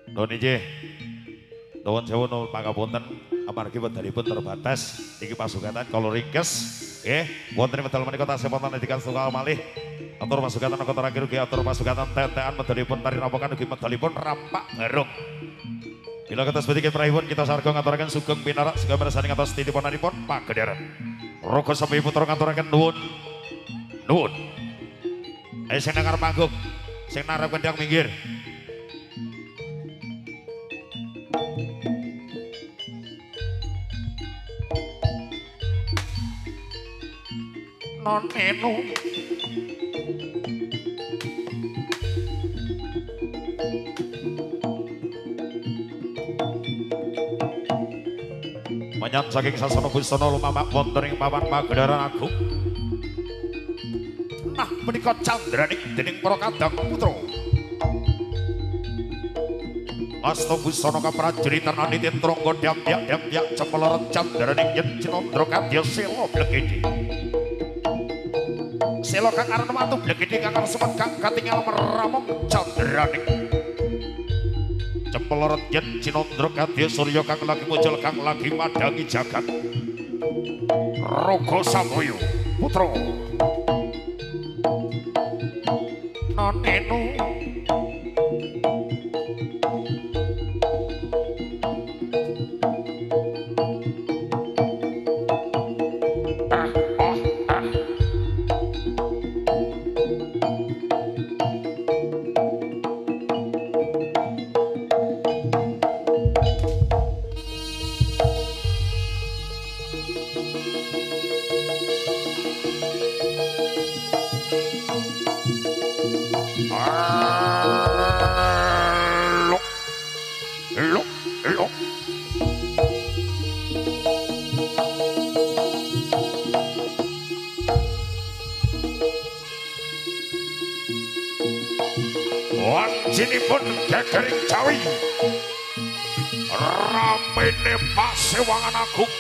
Nuhun inggih. Nuwun sewu nuwun pangapunten amargi wekdalipun terbatas iki pasugatan kala ringkes nggih wonten medal menika tasih wonten edikan setunggal malih atur pasugatan kota rakir ugi atur pasugatan tetean medalipun tari rampokan ugi medalipun rampak garung bila kita sedikit prahipun kita sarga ngaturaken sugeng pinarak segala mirsani atas titipunanipun pagedheran rogo sampai putra ngaturaken nuwun nuwun sing nang arep panggung sing narep kendang minggir nonenu menyang saking sasana busana lumamak wonten ing papan pagelaran agung nah menika candraning dening para kadang putra asta busana kaprajuritan aniti trangga dyak cepeleret candraning yen cinandra kadya sela blegedi selo kang aran watu blegedi kang semet kang katingal meramung candraning cepeleret yen cinandra kadya surya kang lagi muncul kang lagi madangi jagat raga samboyo putra nonenu wancinipun Gegering Jawi ramene Pasewangan Agung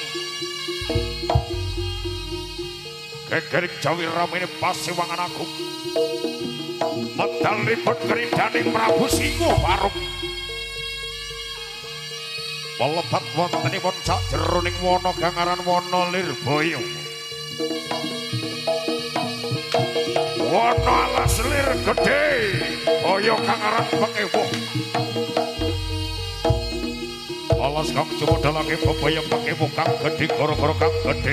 Gegering Jawi ramene Pasewangan Agung medalipun kerindaning Prabu Singoparung melebat wontenipun sakjeroning wana kang aran wana Lirboyo wana alas lir gedhe kaya kang aran Pekewuh alas kang jumodhalake bebaya Pekewuh kang gedhe gara-gara kang gedhe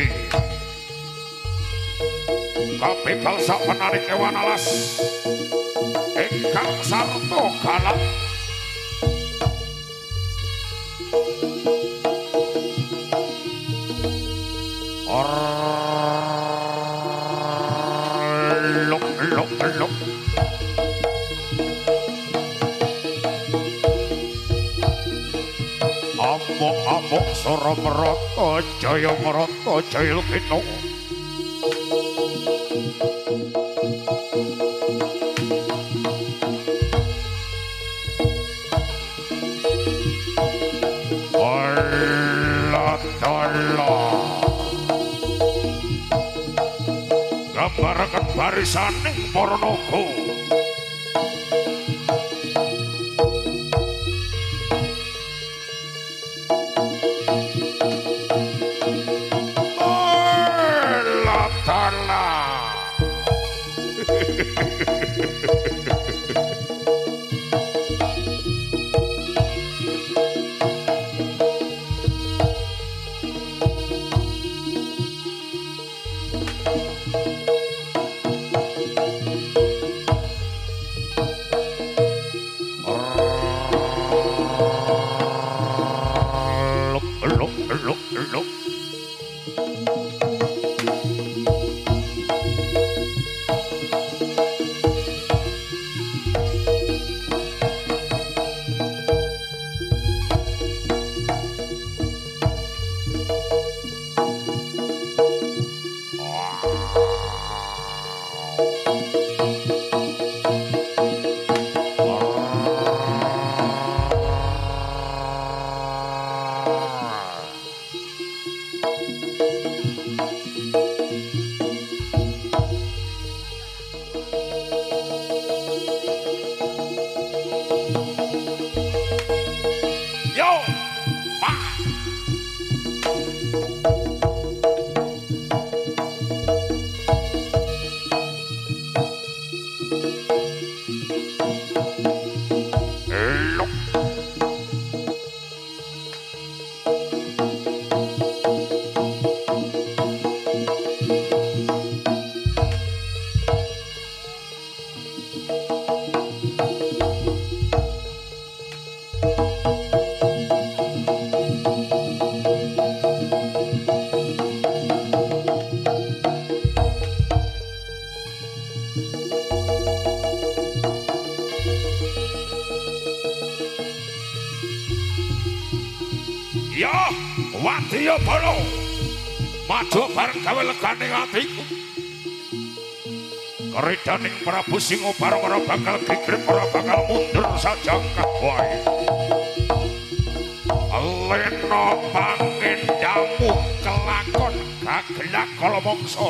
kabegal sapenaning kewan alas ingkang sarta galak luk amuk sora merata jaya lukito gambaraken barisaning para naga Ya, Wadya Bala. Maju bareng gawe legane atiku. Keridaning Prabu Singa bareng ora bakal kikrip, ora bakal mundur sajangkah wae. Lena pangendamu kelakon gagelak kala mangsa.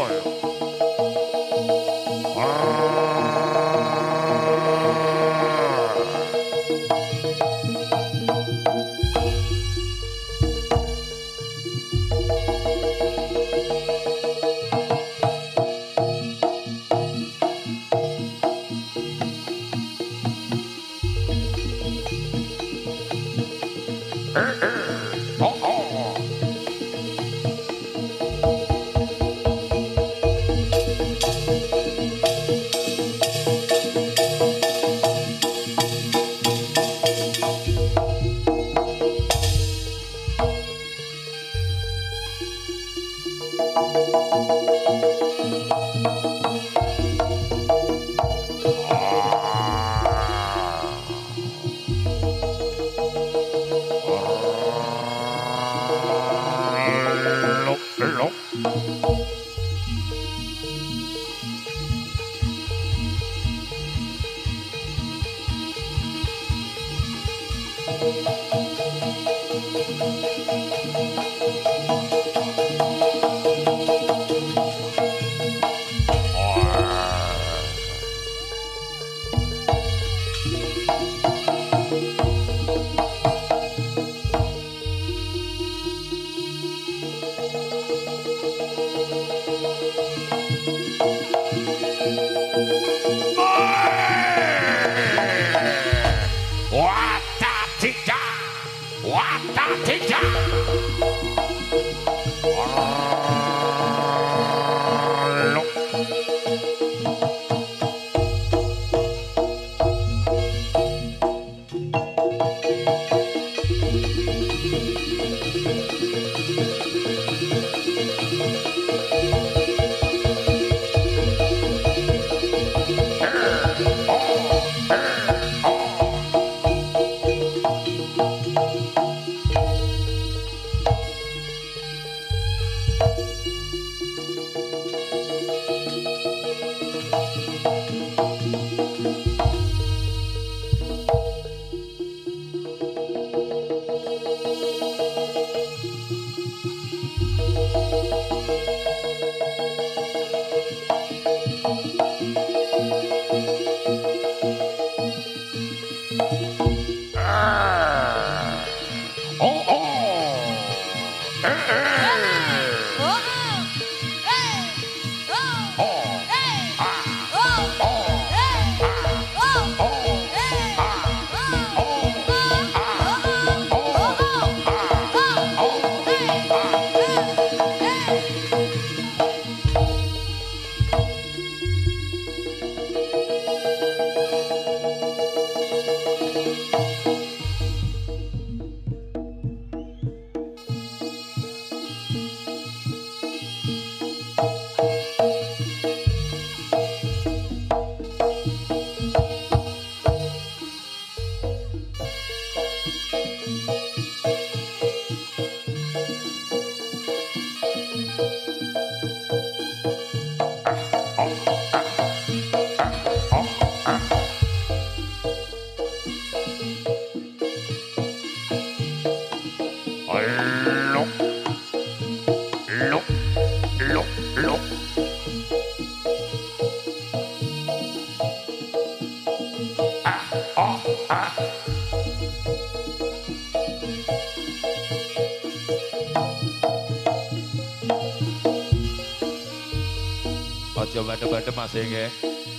Aja badem-badem masih nggih.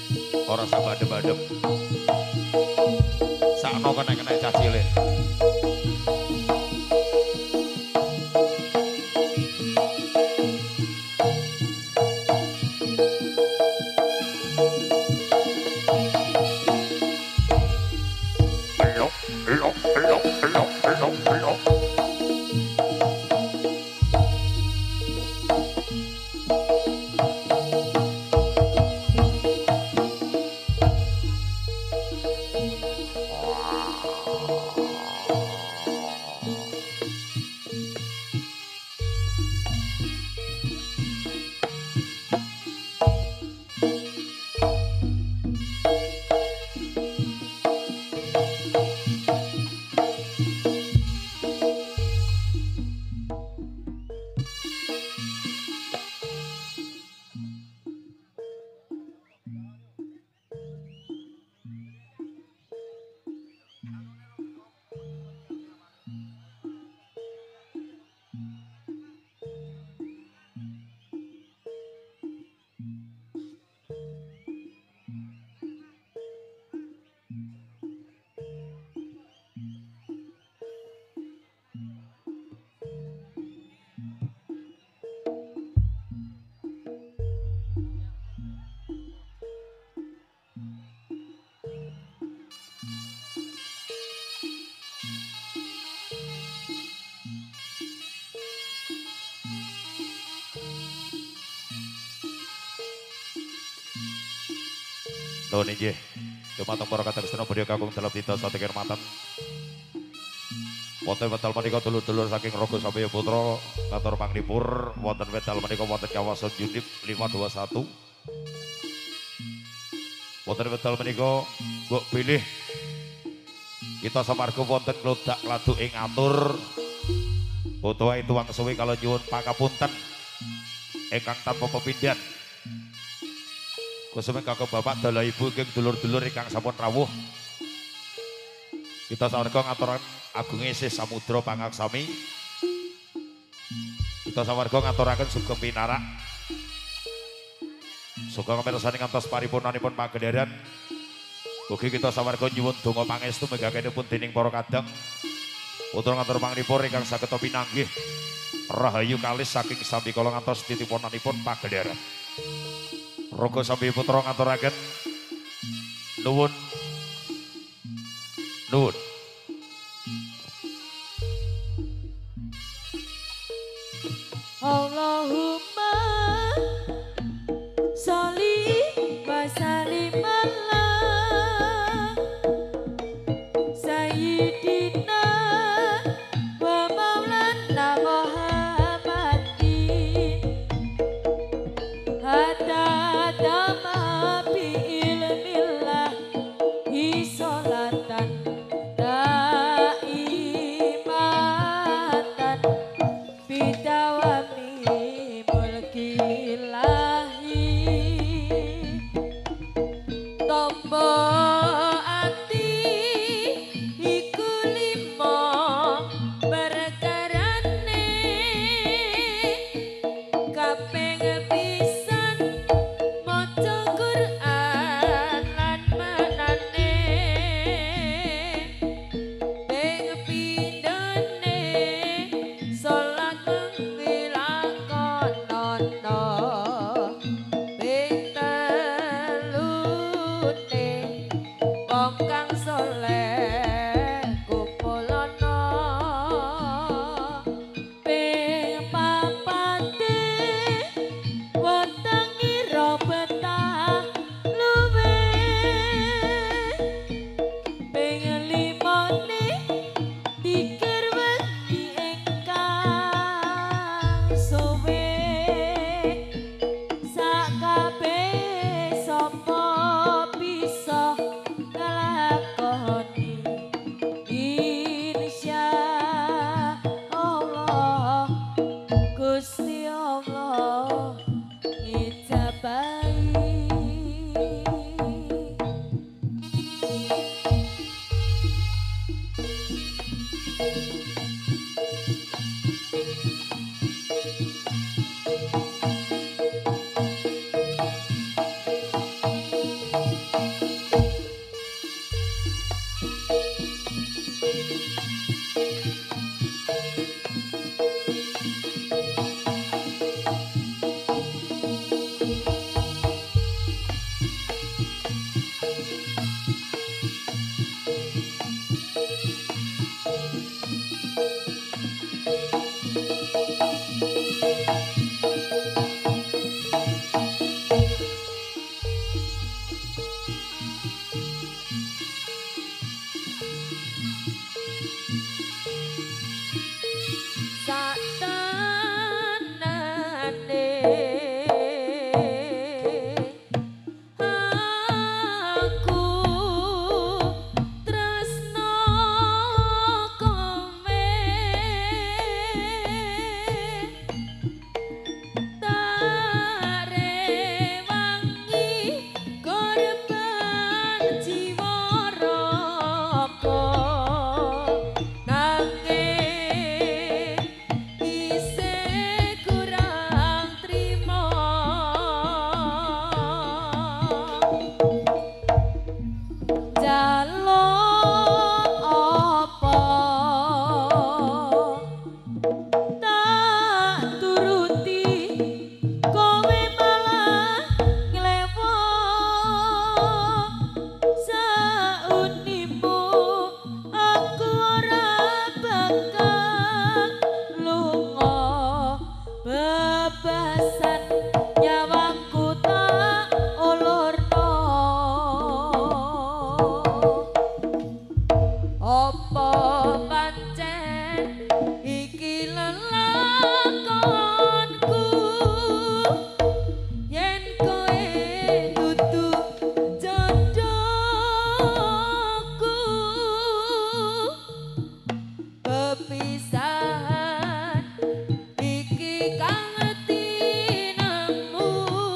Ora sak badem-badem. Sakno kena-kena cah cilik. Nuhun inggih. Dumateng para kadang sedaya badhe kakung dalam tita sate kirmatan. Wonten wekdal menika dulur-dulur saking Raga Samya Putra katur panglipur wonten wekdal menika wonten kawasan Unip 521. Wonten wekdal menika mbok pilih kita samarga wonten klodak laduk ing atur. Utawa itu wang suwi kalau nyuwun pangapunten ingkang tanpa pepindhan. Kusume kakek bapak dalah ibu ing dulur-dulur ingkang sampun rawuh. Kita sawarga ngaturan agungé sih samudra pangaksami. Kita sawarga ngaturaken sugeng pinarak. Sugeng mirsani ngantos paripurnanipun pagelaran. Ugi kita sawarga nyuwun donga pangestu megakenipun dening para kadang. Putra ngatur panglipur ingkang saged pinanggih rahayu kalis saking sami kala ngantos titipunanipun pagelaran. Raga Samya Putra ngaturaken nuwun nuwun. Allahumma sholli wa sallim ala sayyidina wa maulana Muhammadin hatta ma bi ilmillah sholatan daimatan bidawami mulkilahi tombo ati iku limo perkarane kaping pisan maca Quran lan manane ping pindhone salat ngilakonono ping telune wong kang saleh kumpulana ping papate wetangira betah luweh ping limane pikir wengi ingkang suwe sakabeh sapa bisa nglakoni insyaallah Gusti Allah ngijabahi. Apa pancen iki lelakonku yen kowe dudu jodohku kepisahan iki kang tinemu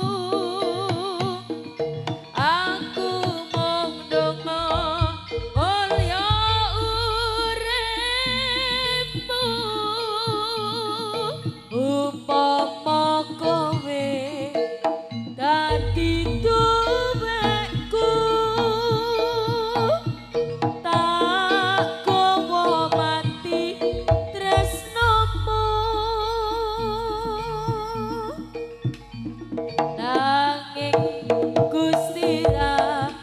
aku mung ndonga mulya uripmu upama kowe dadi tuwekku tak kowo mati tresnomu nanging Gusti ra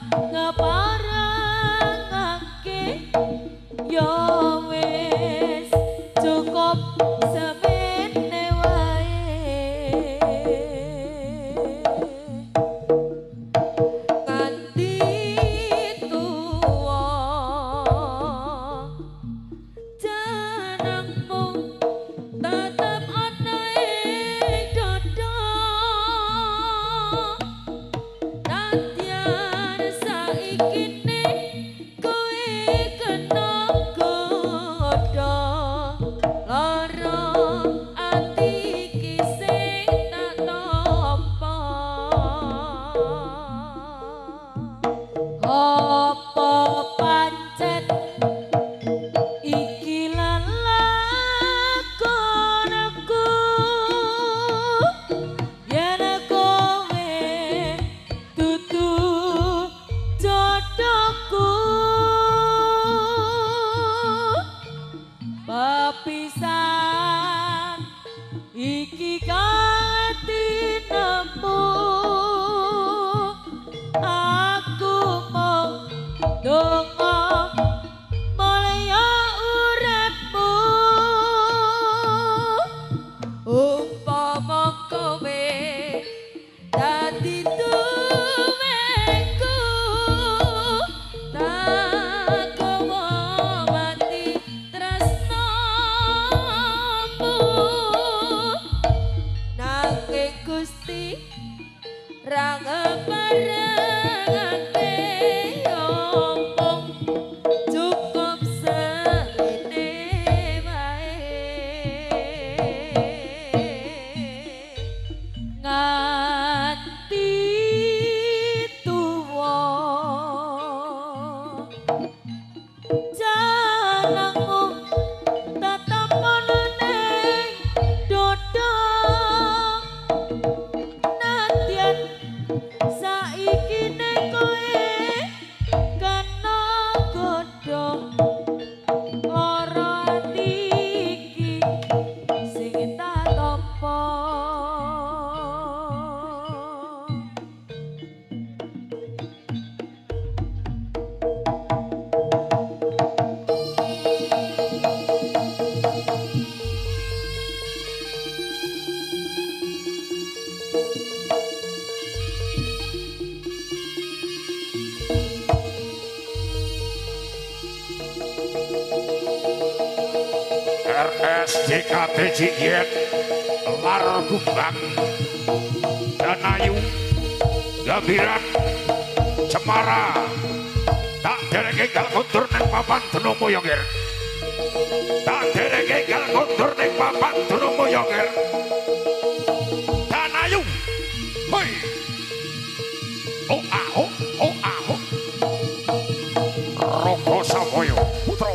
ngaparengake ya wis cukup semene wae nganti tuwa jenengmu tetep ana ing dada nadyan saikine kowe kena godha lara ati iki sing tak tampa apa pancen iki lelakonku yen kowe dudu jodohku papisan iki kang tinemu aku mung ndonga mulya uripmu umpama kowe dadi tuwekku tak kowo mati tresnomu nanging Gusti ra ngaparengake omong cukup semene wae nganti tuwa jenengmu tetep ana ning dada nadyan saikine kowe kena godha lara ati iki sing tak tampa RSJKT Jigien Lar Kumbang Danayu Gabiran Cemara tak dereke gal kuntur ning papan Gunung Moyongir tak dereke gal kuntur ning papan Gunung Moyongir Danayu hoi oh aho oh aho Roko Samoyo Putro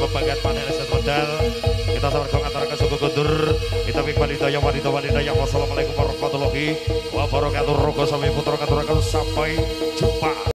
bagian panen es modal. Kita sabar antara ke suku Guntur. Kita pikir yang wanita yang wassalamualaikum warahmatullahi wabarakatuh. Roko sampai putra katurakan sampai jumpa